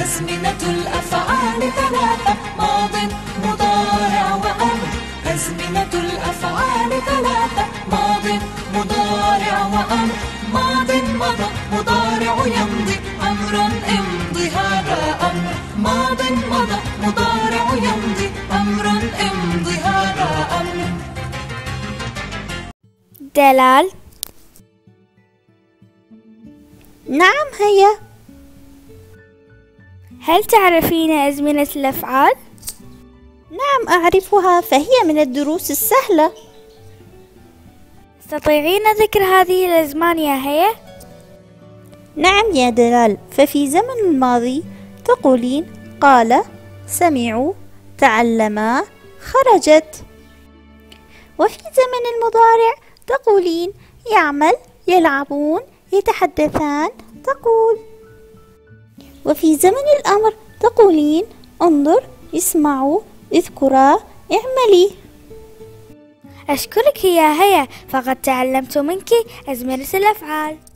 أزمنة الأفعال ثلاثة: ماض مضارع وأمر. أزمنة الأفعال ثلاثة: ماض مضارع وأمر. ماض مضى، مضارع يمضي، أمر امضي هذا أمر. ماض مضى، مضارع يمضي، أمر امضي هذا أمر. دلال. نعم هيا. هل تعرفين أزمنة الأفعال؟ نعم أعرفها، فهي من الدروس السهلة. تستطيعين ذكر هذه الأزمان يا هيا؟ نعم يا دلال، ففي زمن الماضي تقولين قال، سمعوا، تعلما، خرجت. وفي زمن المضارع تقولين يعمل، يلعبون، يتحدثان، تقول. وفي زمن الأمر تقولين انظر، اسمعوا، اذكرا، اعملي. أشكرك يا هيا، فقد تعلمت منك أزمنة الأفعال.